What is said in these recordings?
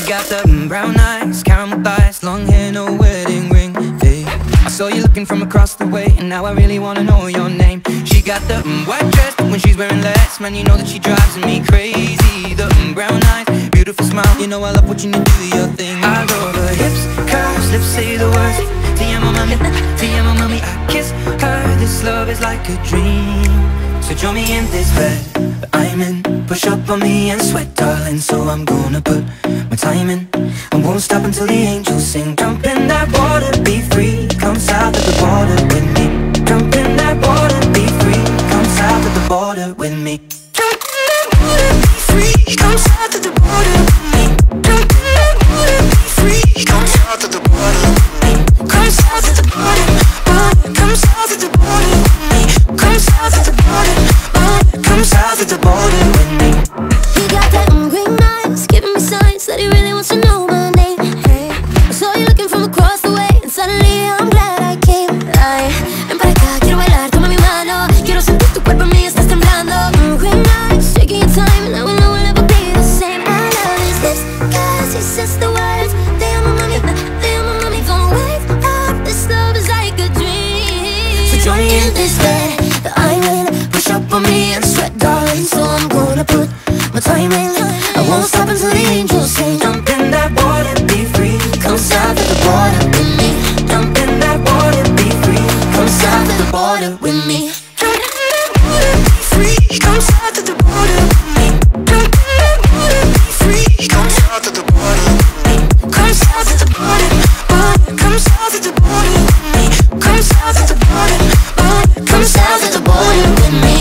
got the brown eyes, caramel thighs, long hair, no wedding ring. Hey, I saw you looking from across the way, and now I really wanna know your name. She got the white dress, but when she's wearing less, man, you know that she drives me crazy. The brown eyes, beautiful smile, you know I love watching you do your thing. I love her hips, curves, lips say the words. Te amo mami, I kiss her. This love is like a dream. So join me in this bed that I'm in. Push up on me and sweat, darling. So I'm gonna put my time in. I won't stop until the angels sing. Jump in that water, be free. Come south of the border with me. Jump in that water, be free. Come south of the border with me. Jump in that water, be free. Come south of the border with me. Jump in that water, be free. Come south of the border with me. Come south of the border, border. Come south of the border with me. Come south of the border, border. Come south of the border with me. He got that green eyes, giving me signs that he really wants to know my name. Hey, I saw you looking from across the way, and suddenly I'm glad I came. Ven para acá, quiero bailar, toma mi mano. Quiero sentir tu cuerpo en mí, estás temblando. Green eyes, taking your time, and I will know we'll never be the same. I love his lips, cause he says the words. Te amo mami, don't wake up. This love is like a dream. So join me in this bed that I'm in. Push up on me and sweat, darling. So I'm gonna put my time in. I won't stop until the angels sing. Jump in that water, be free. Come south of the border with me. Jump in that water, be free. Come south of the border with me. Jump in that water, be free. Come south of the border with me. Jump in that water, be free. Come south of the border with me. Come south of the border, border. Come south of the border with me. Come south of the border, border. Come south of the border with me.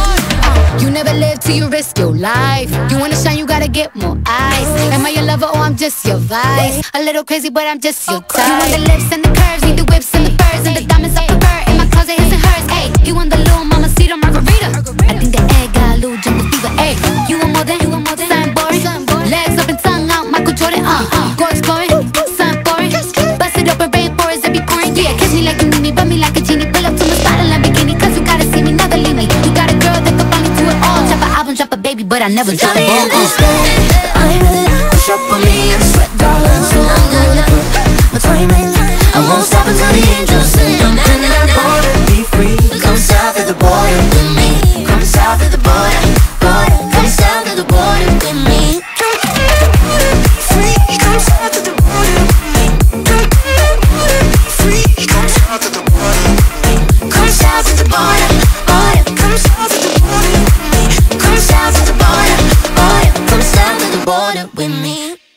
You never live till you risk your life. You wanna shine, you gotta get more eyes. Am I your lover or I'm just your vice? A little crazy, but I'm just your type. You want the lips and the curves, need the whips and the furs and the diamonds I prefer. In my closet, his and hers. Ayy, he want the little mamacita margarita. I think the egg got a little jungle fever. Ayy, you want more than something boring. Legs up and tongue out, Michael Jordan. Go exploring, something foreign. Bust it up and rainforest, it be pouring. Yeah, kiss me like a Nini, rub me like a genie. Pull up to my spot in Lamborghini, cause you gotta see me, never leave me. You got a girl that can find me to it all. Drop an album, drop a baby, but I never drop a ball. Push up on me and sweat, darling. So I'm gonna put my time in. I won't stop until the angels sing. Jump in that water, be free. Come south of the border with me. Come south of the border, border. Come south of the border with me. Jump in that water, be free. Come south of the border with me. Jump in that water, be free. Come south of the border with me. Come south of the border, border. Come south of the border with me. Come south of the border, border. Come south of the border with me.